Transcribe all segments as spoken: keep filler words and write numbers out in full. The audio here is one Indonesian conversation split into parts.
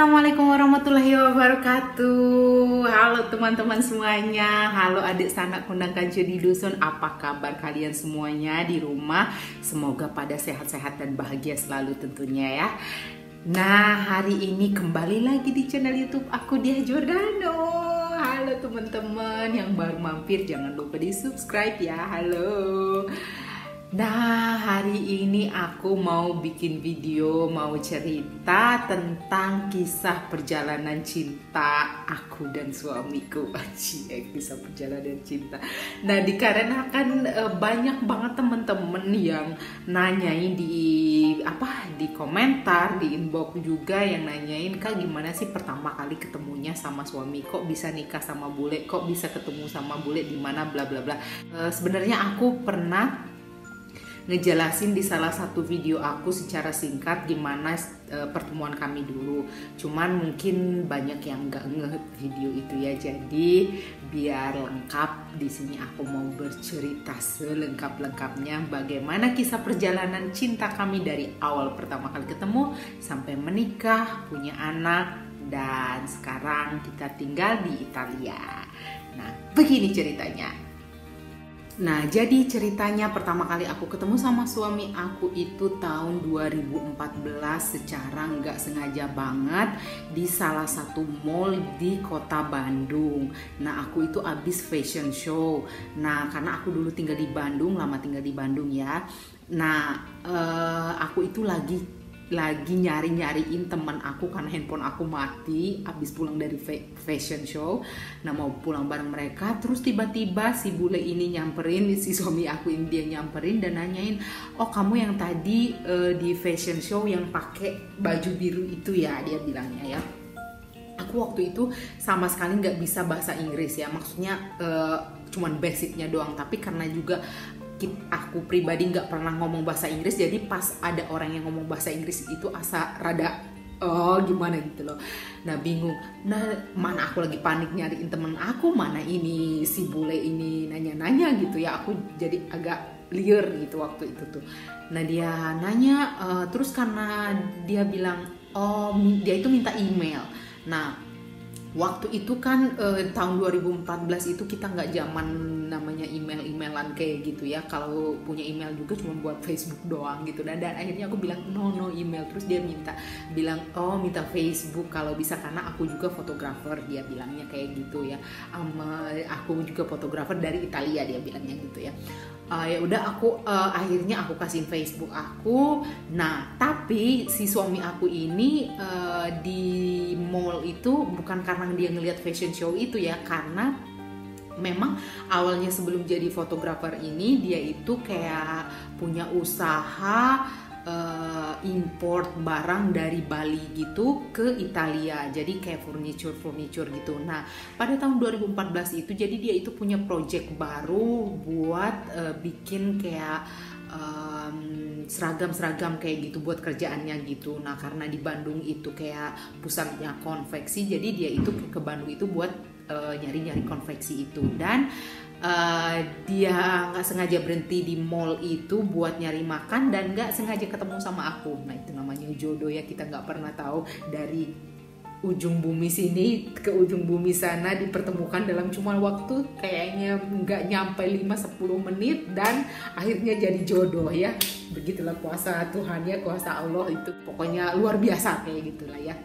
Assalamualaikum warahmatullahi wabarakatuh. Halo teman-teman semuanya. Halo adik sanak kundang kancu di dusun. Apa kabar kalian semuanya di rumah? Semoga pada sehat-sehat dan bahagia selalu tentunya ya. Nah, hari ini kembali lagi di channel YouTube aku, Diah Giordano. Halo teman-teman yang baru mampir, jangan lupa di subscribe ya. Halo. Nah, hari ini aku mau bikin video, mau cerita tentang kisah perjalanan cinta aku dan suamiku. Aci, kisah perjalanan cinta. Nah, dikarenakan e, banyak banget temen-temen yang nanyain di apa di komentar, di inbox juga yang nanyain, Kak, gimana sih pertama kali ketemunya sama suami? Kok bisa nikah sama bule? Kok bisa ketemu sama bule di mana bla bla bla. E, sebenarnya aku pernah ngejelasin di salah satu video aku secara singkat gimana e, pertemuan kami dulu. Cuman mungkin banyak yang nggak nge video itu ya. Jadi biar lengkap di sini aku mau bercerita selengkap-lengkapnya bagaimana kisah perjalanan cinta kami dari awal pertama kali ketemu sampai menikah, punya anak, dan sekarang kita tinggal di Italia. Nah, begini ceritanya. Nah, jadi ceritanya pertama kali aku ketemu sama suami aku itu tahun dua ribu empat belas secara nggak sengaja banget di salah satu mall di kota Bandung. Nah, aku itu abis fashion show. Nah, karena aku dulu tinggal di Bandung, lama tinggal di Bandung ya. Nah, eh, aku itu lagi lagi nyari-nyariin teman aku karena handphone aku mati abis pulang dari fashion show. Nah, mau pulang bareng mereka, terus tiba-tiba si bule ini nyamperin, si suami aku ini dia nyamperin dan nanyain, oh kamu yang tadi uh, di fashion show yang pakai baju biru itu ya, dia bilangnya ya. Aku waktu itu sama sekali nggak bisa bahasa Inggris ya, maksudnya uh, cuman basicnya doang, tapi karena juga aku pribadi nggak pernah ngomong bahasa Inggris, jadi pas ada orang yang ngomong bahasa Inggris itu asa rada oh gimana gitu loh. Nah, bingung. Nah, mana aku lagi panik nyariin temen aku, mana ini si bule ini nanya-nanya gitu ya. Aku jadi agak liar gitu waktu itu tuh. Nah, dia nanya uh, terus karena dia bilang oh dia itu minta email. Nah, waktu itu kan eh, tahun dua ribu empat belas itu kita nggak zaman namanya email-emailan kayak gitu ya. Kalau punya email juga cuma buat Facebook doang gitu. Dan, dan akhirnya aku bilang no no email. Terus dia minta bilang oh minta Facebook kalau bisa karena aku juga fotografer, dia bilangnya kayak gitu ya. Um, aku juga fotografer dari Italia, dia bilangnya gitu ya. Uh, ya udah aku uh, akhirnya aku kasihin Facebook aku. Nah, tapi si suami aku ini uh, di mall itu bukan karena dia ngelihat fashion show itu ya, karena memang awalnya sebelum jadi fotografer ini dia itu kayak punya usaha uh, import barang dari Bali gitu ke Italia, jadi kayak furniture furniture gitu. Nah, pada tahun dua ribu empat belas itu jadi dia itu punya project baru buat uh, bikin kayak um, seragam-seragam kayak gitu buat kerjaannya gitu. Nah, karena di Bandung itu kayak pusatnya konveksi, jadi dia itu ke Bandung itu buat uh, nyari-nyari konveksi itu. Dan uh, dia nggak sengaja berhenti di mall itu buat nyari makan dan nggak sengaja ketemu sama aku. Nah, itu namanya jodoh ya, kita nggak pernah tahu dari ujung bumi sini ke ujung bumi sana dipertemukan dalam cuma waktu kayaknya nggak nyampe lima sampai sepuluh menit dan akhirnya jadi jodoh ya. Begitulah kuasa Tuhan ya, kuasa Allah itu pokoknya luar biasa kayak gitulah ya.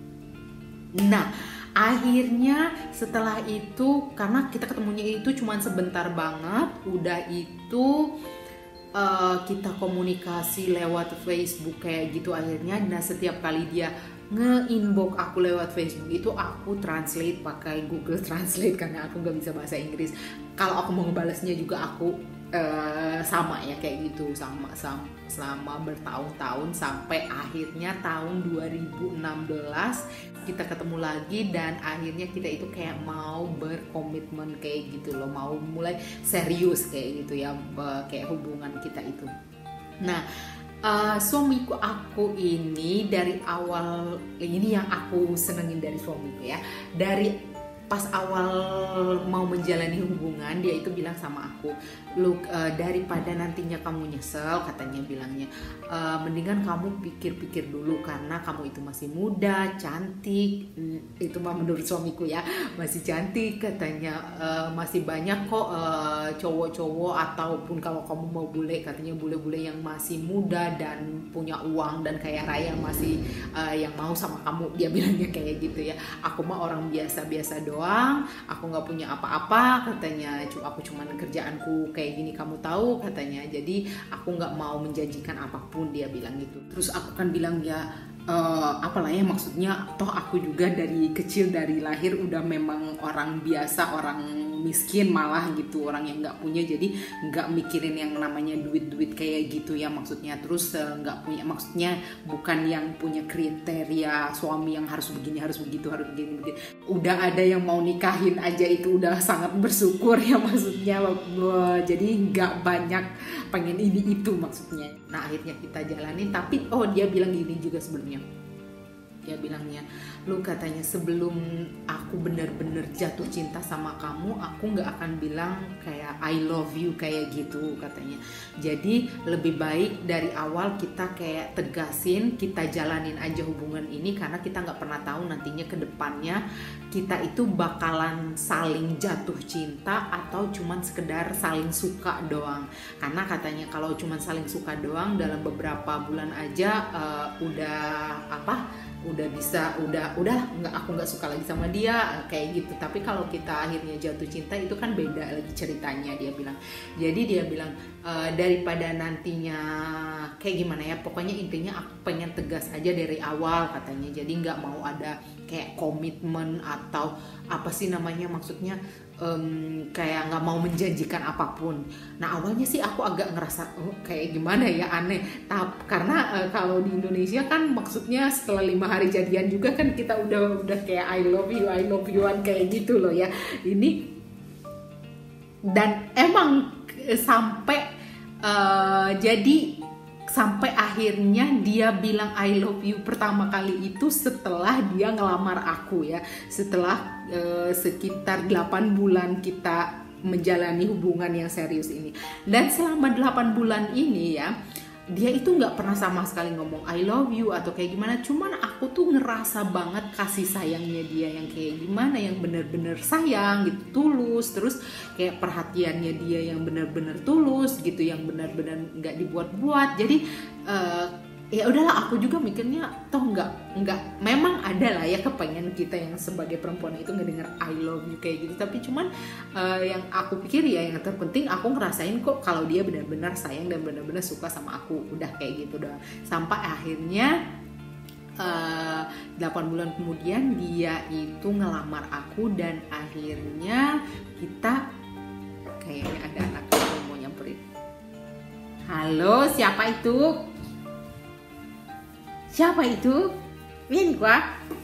Nah, akhirnya setelah itu karena kita ketemunya itu cuma sebentar banget, udah itu uh, kita komunikasi lewat Facebook kayak gitu akhirnya. Nah, setiap kali dia nge-inbox aku lewat Facebook itu aku translate pakai Google Translate karena aku nggak bisa bahasa Inggris. Kalau aku mau ngebalasnya juga aku uh, sama ya kayak gitu sama, sama selama bertahun-tahun sampai akhirnya tahun dua ribu enam belas kita ketemu lagi dan akhirnya kita itu kayak mau berkomitmen kayak gitu loh, mau mulai serius kayak gitu ya, kayak hubungan kita itu. Nah, Uh, suamiku aku ini dari awal, ini yang aku senengin dari suamiku ya, dari pas awal mau menjalani hubungan dia itu bilang sama aku, lu uh, daripada nantinya kamu nyesel, katanya bilangnya, uh, mendingan kamu pikir-pikir dulu karena kamu itu masih muda, cantik, itu mah menurut suamiku ya, masih cantik katanya, uh, masih banyak kok uh, cowok-cowok ataupun kalau kamu mau bule, katanya bule-bule yang masih muda dan punya uang dan kaya raya masih uh, yang mau sama kamu, dia bilangnya kayak gitu ya. Aku mah orang biasa-biasa doang, aku nggak punya apa-apa katanya, aku cuman kerjaanku kayak gini kamu tahu katanya, jadi aku nggak mau menjanjikan apapun, dia bilang gitu. Terus aku kan bilang ya uh, apalah ya, maksudnya toh aku juga dari kecil dari lahir udah memang orang biasa, orang miskin malah gitu, orang yang nggak punya, jadi nggak mikirin yang namanya duit-duit kayak gitu ya maksudnya. Terus nggak uh, punya, maksudnya bukan yang punya kriteria suami yang harus begini, harus begitu, harus begini, begini. Udah ada yang mau nikahin aja itu udah sangat bersyukur ya maksudnya. Jadi nggak banyak pengen ini itu maksudnya. Nah akhirnya kita jalanin, tapi oh dia bilang gini juga sebelumnya. Dia bilangnya, lu katanya sebelum aku bener-bener jatuh cinta sama kamu, aku nggak akan bilang kayak I love you kayak gitu katanya. Jadi lebih baik dari awal kita kayak tegasin, kita jalanin aja hubungan ini karena kita nggak pernah tahu nantinya ke depannya kita itu bakalan saling jatuh cinta atau cuman sekedar saling suka doang. Karena katanya kalau cuman saling suka doang dalam beberapa bulan aja uh, udah apa? udah bisa udah udah nggak, aku nggak suka lagi sama dia kayak gitu. Tapi kalau kita akhirnya jatuh cinta itu kan beda lagi ceritanya, dia bilang. Jadi dia bilang e, daripada nantinya kayak gimana ya, pokoknya intinya aku pengen tegas aja dari awal katanya. Jadi nggak mau ada kayak komitmen atau apa sih namanya, maksudnya um, kayak nggak mau menjanjikan apapun. Nah awalnya sih aku agak ngerasa oh, kayak gimana ya, aneh. Tapi karena uh, kalau di Indonesia kan maksudnya setelah lima hari jadian juga kan kita udah udah kayak I love you, I love you-an kayak gitu loh ya. Ini dan emang sampai uh, jadi sampai akhirnya dia bilang I love you pertama kali itu setelah dia ngelamar aku ya, setelah uh, sekitar delapan bulan kita menjalani hubungan yang serius ini. Dan selama delapan bulan ini ya, dia itu nggak pernah sama sekali ngomong I love you atau kayak gimana. Cuman aku tuh ngerasa banget kasih sayangnya dia yang kayak gimana, yang bener-bener sayang gitu, tulus. Terus kayak perhatiannya dia yang bener-bener tulus gitu, yang bener-bener nggak dibuat-buat. Jadi uh, ya udahlah, aku juga mikirnya toh nggak nggak memang ada lah ya kepengen kita yang sebagai perempuan itu ngedenger I love you kayak gitu. Tapi cuman uh, yang aku pikir ya yang terpenting aku ngerasain kok kalau dia benar-benar sayang dan benar-benar suka sama aku, udah kayak gitu doang. Sampai akhirnya uh, delapan bulan kemudian dia itu ngelamar aku dan akhirnya kita kayaknya ada anak yang mau nyamperin. Halo, siapa itu? Siapa itu? Min gua.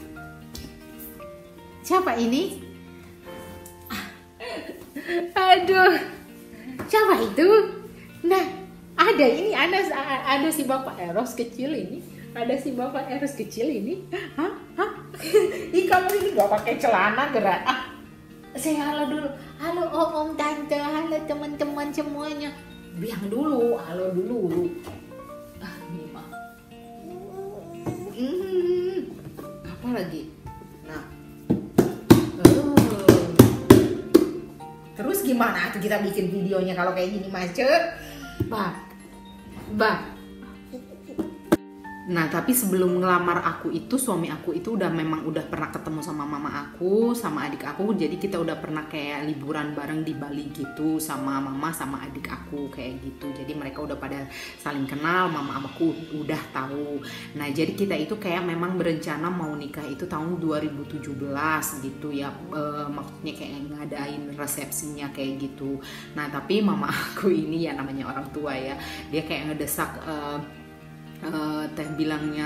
Siapa ini? Aduh. Siapa itu? Nah, ada ini, ada ada si Bapak Eros kecil ini. Ada si Bapak Eros kecil ini. Hah? Hah? Ih, kamu ini gak pakai celana gerak. Ah. Saya halo dulu. Halo om, tante, halo teman-teman semuanya. Bilang dulu, halo dulu. Ah, ini mah. Hmm, apa lagi? Nah, oh. Terus gimana tuh kita bikin videonya kalau kayak gini macet? Bah, bah. Nah tapi sebelum ngelamar aku itu suami aku itu udah memang udah pernah ketemu sama mama aku, sama adik aku. Jadi kita udah pernah kayak liburan bareng di Bali gitu sama mama sama adik aku kayak gitu. Jadi mereka udah pada saling kenal, mama aku udah tahu. Nah jadi kita itu kayak memang berencana mau nikah itu tahun dua ribu tujuh belas gitu ya, e, maksudnya kayak ngadain resepsinya kayak gitu. Nah tapi mama aku ini ya namanya orang tua ya, dia kayak ngedesak e, Uh, teh bilangnya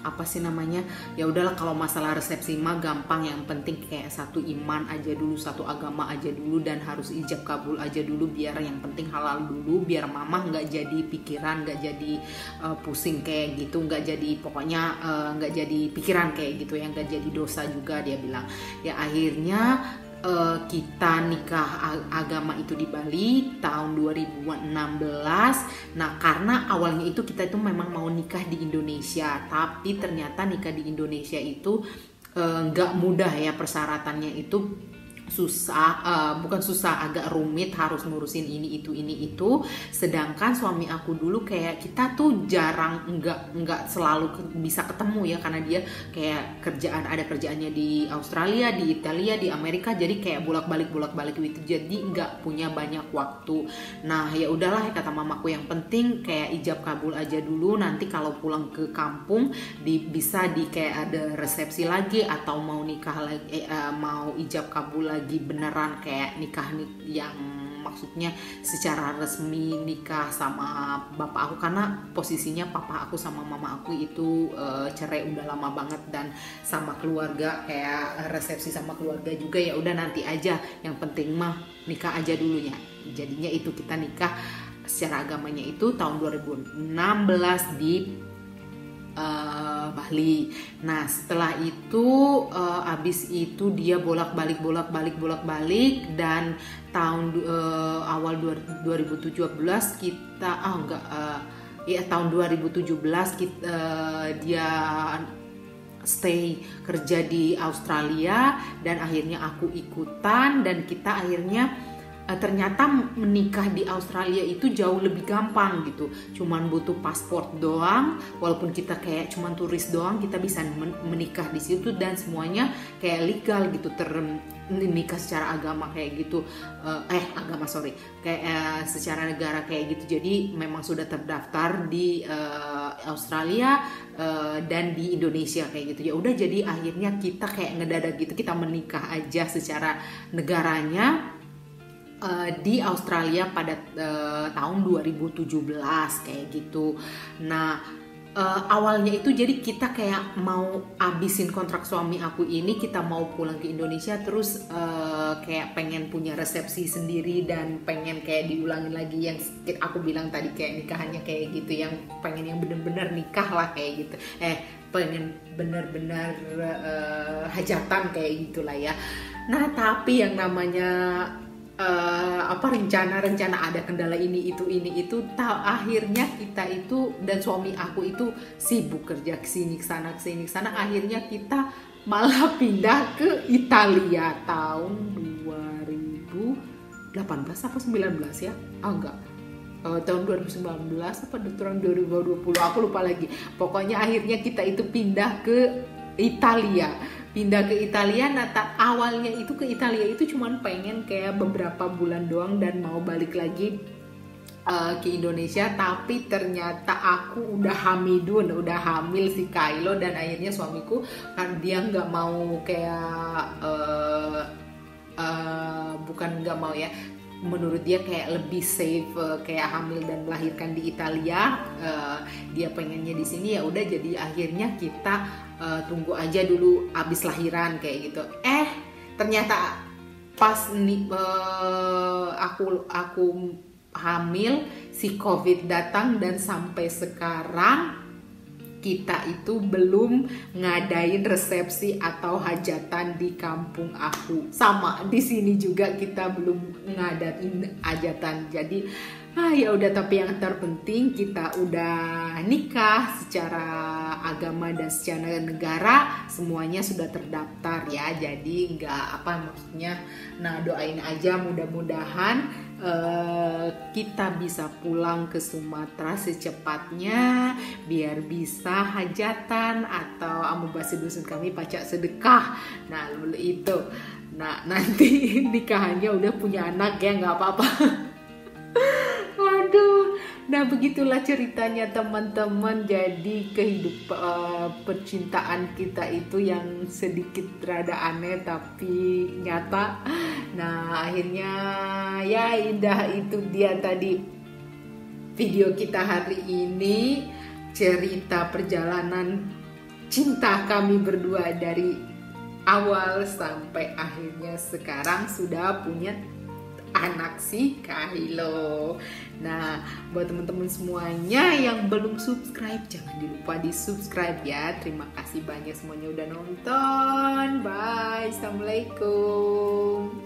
apa sih namanya, ya udahlah kalau masalah resepsi mah gampang, yang penting kayak satu iman aja dulu, satu agama aja dulu, dan harus ijab kabul aja dulu, biar yang penting halal dulu, biar mama nggak jadi pikiran, nggak jadi uh, pusing kayak gitu, nggak jadi pokoknya nggak uh, jadi pikiran kayak gitu, yang nggak jadi dosa juga, dia bilang. Ya akhirnya Uh, kita nikah agama itu di Bali tahun dua ribu enam belas. Nah karena awalnya itu kita itu memang mau nikah di Indonesia, tapi ternyata nikah di Indonesia itu nggak uh, mudah ya, persyaratannya itu susah, uh, bukan susah, agak rumit, harus ngurusin ini itu ini itu. Sedangkan suami aku dulu kayak kita tuh jarang, nggak nggak selalu bisa ketemu ya, karena dia kayak kerjaan, ada kerjaannya di Australia, di Italia, di Amerika, jadi kayak bolak balik bolak balik gitu, jadi nggak punya banyak waktu. Nah ya udahlah, kata mamaku, yang penting kayak ijab kabul aja dulu, nanti kalau pulang ke kampung di, bisa di kayak ada resepsi lagi, atau mau nikah lagi, eh, uh, mau ijab kabul lagi beneran kayak nikah nih, yang maksudnya secara resmi nikah sama bapak aku, karena posisinya papa aku sama mama aku itu uh, cerai udah lama banget, dan sama keluarga kayak resepsi sama keluarga juga ya udah nanti aja, yang penting mah nikah aja dulunya. Jadinya itu kita nikah secara agamanya itu tahun dua ribu enam belas di Uh, Bali. Nah setelah itu uh, abis itu dia bolak-balik bolak-balik bolak-balik, dan tahun uh, awal dua ribu tujuh belas kita ah oh, enggak uh, ya tahun dua ribu tujuh belas kita uh, dia stay kerja di Australia, dan akhirnya aku ikutan, dan kita akhirnya Uh, ternyata menikah di Australia itu jauh lebih gampang gitu, cuman butuh paspor doang, walaupun kita kayak cuman turis doang, kita bisa men- menikah di situ, dan semuanya kayak legal gitu, ter nikah secara agama kayak gitu, uh, eh agama sorry kayak uh, secara negara kayak gitu. Jadi memang sudah terdaftar di uh, Australia uh, dan di Indonesia kayak gitu. Ya udah, jadi akhirnya kita kayak ngedadak gitu, kita menikah aja secara negaranya Uh, di Australia pada uh, tahun dua ribu tujuh belas kayak gitu. Nah uh, awalnya itu jadi kita kayak mau abisin kontrak suami aku ini, kita mau pulang ke Indonesia, terus uh, kayak pengen punya resepsi sendiri, dan pengen kayak diulangin lagi yang aku bilang tadi, kayak nikahannya kayak gitu, yang pengen yang bener-bener nikah lah kayak gitu, eh pengen bener-bener uh, hajatan kayak gitulah ya. Nah tapi yang namanya Uh, apa rencana-rencana ada kendala ini itu ini itu tahu, akhirnya kita itu dan suami aku itu sibuk kerja kesini kesana kesini kesana, akhirnya kita malah pindah ke Italia tahun dua ribu delapan belas apa sembilan belas ya, ah enggak uh, tahun dua ribu sembilan belas apa tahun dua ribu dua puluh, aku lupa lagi. Pokoknya akhirnya kita itu pindah ke Italia. Pindah ke Italia, nah awalnya itu ke Italia itu cuman pengen kayak beberapa bulan doang dan mau balik lagi uh, ke Indonesia, tapi ternyata aku udah hamidun, udah hamil si Kylo, dan akhirnya suamiku kan dia nggak mau kayak uh, uh, bukan nggak mau ya, menurut dia kayak lebih safe uh, kayak hamil dan melahirkan di Italia, uh, dia pengennya di sini. Ya udah, jadi akhirnya kita uh, tunggu aja dulu abis lahiran kayak gitu. Eh ternyata pas nih uh, aku aku hamil, si COVID datang, dan sampai sekarang kita itu belum ngadain resepsi atau hajatan di kampung aku. Sama di sini juga kita belum ngadain hajatan. Jadi ah ya udah, tapi yang terpenting kita udah nikah secara agama dan secara negara, semuanya sudah terdaftar ya. Jadi nggak apa maksudnya. Nah doain aja mudah-mudahan Uh, kita bisa pulang ke Sumatera secepatnya, biar bisa hajatan atau amu bahasa dusun kami pacak sedekah. Nah lalu itu, nah nanti nikahannya udah punya anak ya, nggak apa-apa. Waduh, nah begitulah ceritanya teman-teman. Jadi kehidupan uh, percintaan kita itu yang sedikit rada aneh tapi nyata. Nah akhirnya ya indah, itu dia tadi video kita hari ini, cerita perjalanan cinta kami berdua dari awal sampai akhirnya sekarang sudah punya anak si Kylo. Nah, buat teman-teman semuanya yang belum subscribe, jangan lupa di subscribe ya. Terima kasih banyak semuanya udah nonton. Bye, assalamualaikum.